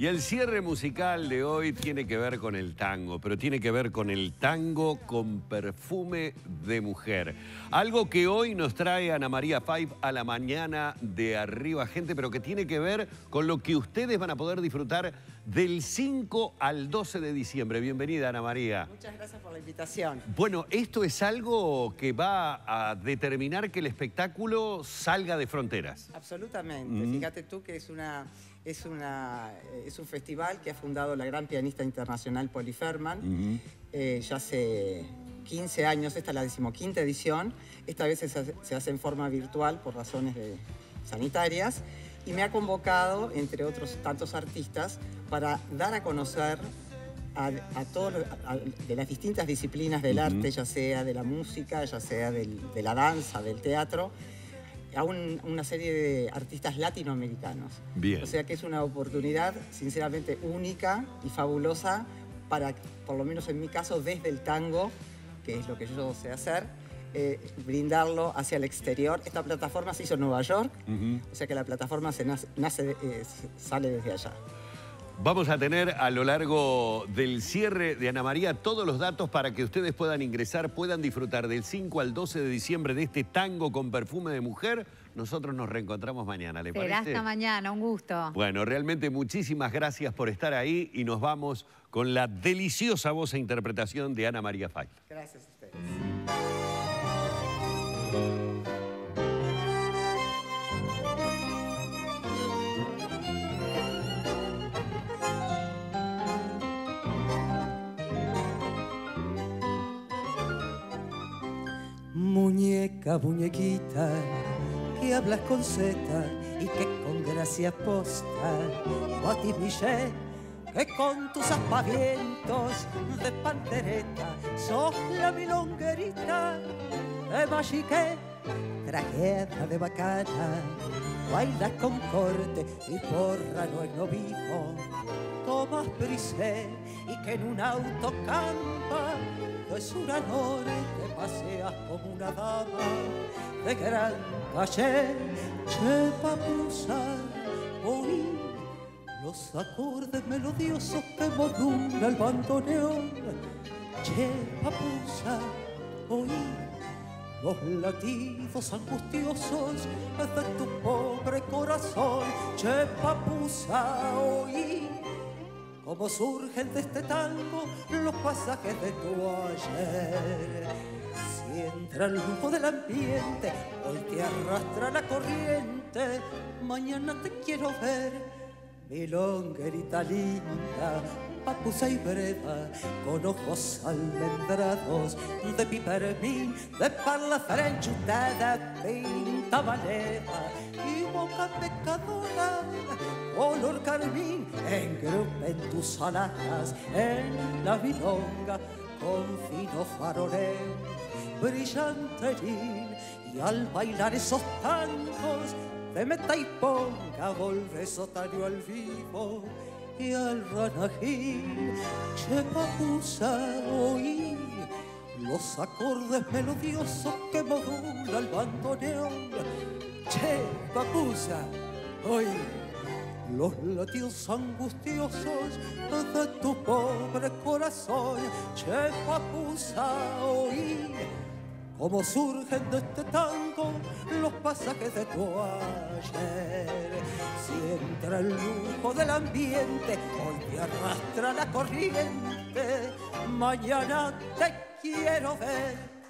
Y el cierre musical de hoy tiene que ver con el tango, pero tiene que ver con el tango con perfume de mujer. Algo que hoy nos trae Ana María Five a la mañana de Arriba Gente, pero que tiene que ver con lo que ustedes van a poder disfrutar del 5 al 12 de diciembre. Bienvenida, Ana María. Muchas gracias por la invitación. Bueno, esto es algo que va a determinar que el espectáculo salga de fronteras. Absolutamente. Fíjate tú que es un festival que ha fundado la gran pianista internacional Polly Fairman. Ya hace 15 años, esta es la 15ª edición. Esta vez se hace en forma virtual por razones sanitarias. Y me ha convocado, entre otros tantos artistas, para dar a conocer a todos de las distintas disciplinas del arte, ya sea de la música, ya sea de la danza, del teatro, a una serie de artistas latinoamericanos. Bien. O sea que es una oportunidad sinceramente única y fabulosa para, por lo menos en mi caso, desde el tango, que es lo que yo sé hacer, brindarlo hacia el exterior. Esta plataforma se hizo en Nueva York, o sea que la plataforma sale desde allá. Vamos a tener a lo largo del cierre de Ana María todos los datos para que ustedes puedan ingresar, puedan disfrutar del 5 al 12 de diciembre de este tango con perfume de mujer. Nosotros nos reencontramos mañana, ¿le parece? Será hasta mañana, un gusto. Bueno, realmente muchísimas gracias por estar ahí y nos vamos con la deliciosa voz e interpretación de Ana María Five. Gracias a ustedes. Muñeca, muñequita, que hablas con seta y que con gracia posta, Batimillé, que con tus aspavientos de pandereta sos la milonguerita de Machiqué, trajeada de bacana, bailas con corte y porra no es no vivo, tomas brisé y que en un auto campa, no es una noche que paseas como una dama de gran caché, che papusa, oí los acordes melodiosos que modula el bandoneón, che papusa, oí los latidos angustiosos de tu pobre corazón, che papusa, oí cómo surgen de este tango los pasajes de tu ayer. Si entra el lujo del ambiente, hoy te arrastra la corriente, mañana te quiero ver, milonguerita linda, papusa y breva, con ojos almendrados de pipermín, de parla franchutada, pinta maleva y boca pecadora, color carmín, engrupen tus alhajas en la milonga con fino faroleo brillanteril, y al bailar esos tangos de meta y ponga volvés otario al vivo y al ranajín, che papusa, oí los acordes melodiosos que modula el bandoneón, che papusa, oí los latidos angustiosos de tu pobre corazón, che papusa, oí cómo surgen de este tango los pasajes de tu ayer. Si entra el lujo del ambiente, hoy te arrastra la corriente, mañana te quiero ver,